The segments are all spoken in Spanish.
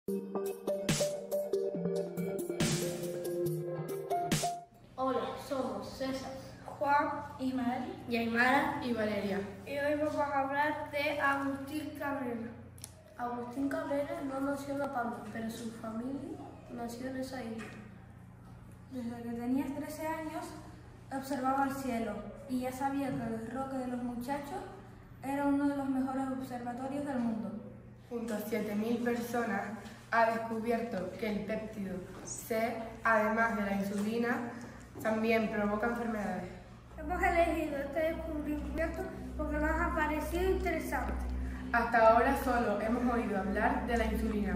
Hola, somos César, Juan, Ismael, Yaimara y Valeria. y hoy vamos a hablar de Agustín Cabrera. Agustín Cabrera no nació en La Palma, pero su familia nació en esa isla. Desde que tenía 13 años observaba el cielo y ya sabía que el Roque de los Muchachos era uno de los mejores observatorios del mundo. Junto a 7.000 personas, ha descubierto que el péptido C, además de la insulina, también provoca enfermedades. Hemos elegido este descubrimiento porque nos ha parecido interesante. Hasta ahora solo hemos oído hablar de la insulina.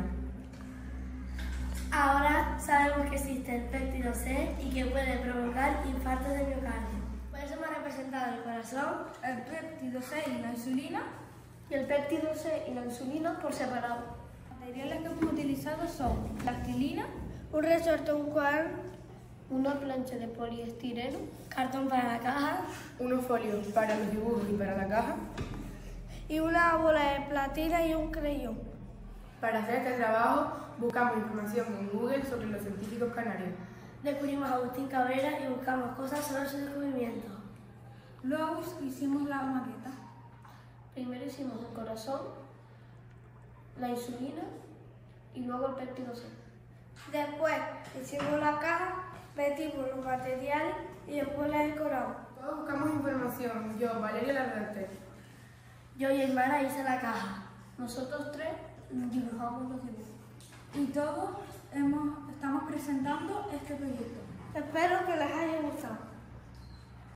Ahora sabemos que existe el péptido C y que puede provocar infartos de miocardio. Por eso hemos representado el corazón, El péptido C y la insulina. y el péptido C y la insulina por separado. Los materiales que hemos utilizado son plastilina, Un resorte, un cuaderno, una plancha de poliestireno, cartón para la caja Unos folios para los dibujos y para la caja. y una bola de platina y un creyón. Para hacer este trabajo, buscamos información en Google sobre los científicos canarios. Descubrimos a Agustín Cabrera y buscamos cosas sobre su descubrimiento. Luego hicimos la maqueta. Primero hicimos el corazón, la insulina y luego el péptido C. Después hicimos la caja, metimos los materiales y después la decoramos. Todos buscamos información. Yo, Valeria, la redacté. Yo y Aymara hice la caja. Nosotros tres dibujamos los dibujos. Y todos estamos presentando este proyecto. Espero que les haya gustado.